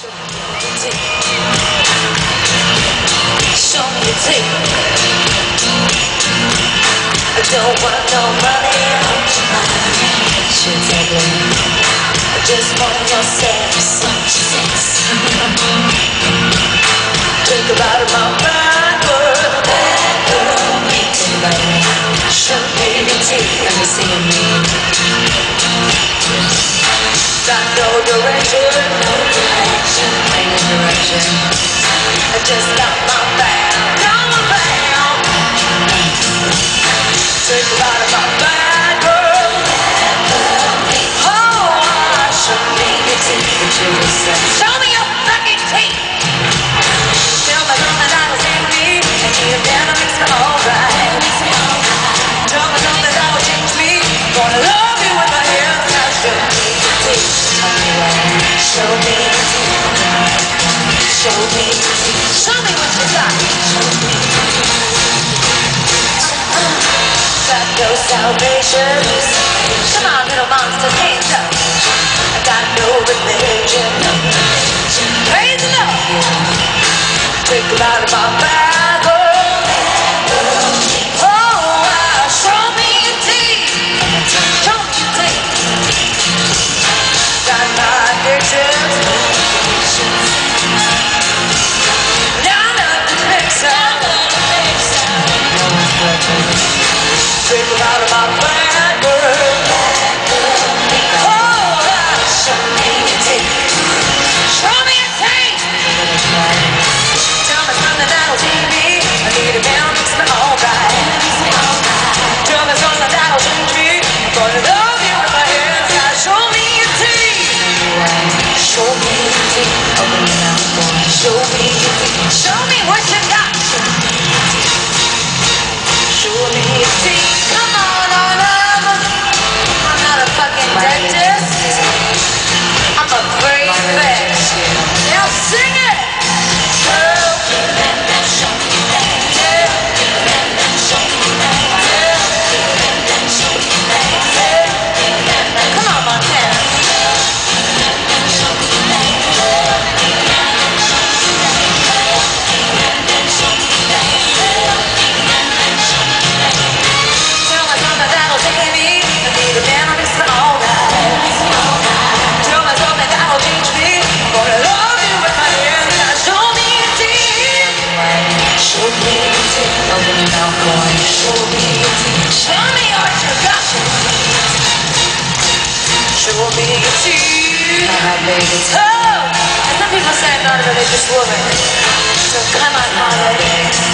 Show me your teeth. Show me your teeth. I don't want no money. Shit's ugly. I just want your sex. Think about it, my bad girl. Bad girl makes you like me. Show me your teeth. Let me see your mean. Got no direction. Ain't no direction. I just got my bag. Got my bag. Think about it, my bad girl. Oh, show me your teeth. Show me your fucking teeth. Tell me something that'll save me. And you down to makes me alright. Tell me something that'll change me. Gonna love you with my hands. Now show me your teeth. Show me your teeth. Show me your teeth. Show me what you got. Show me your teeth. Got no salvation. Come on, little monster, hands up. I got no religion. Praise the Lord. Think about it, my bad girl. Oh, show me your teeth. Show me your teeth. Got my addictions. Now I love to mix up. Think about it, my bad girl. Oh, show me your teeth. Show me your teeth. Tell me something that'll change me. I need a man who makes me alright. Tell me something that'll change me. I'm gonna love you with my hands. Now show me your teeth. Show me your teeth. Open your mouth, boy. Show me your teeth. Show me what you got. Show me your teeth. Come on, Arnold. I'm not a fucking dentist. I'm a free fish. Now sing it. Show me your teeth. Oh, and some people say I'm not a religious woman. So come on, Holly.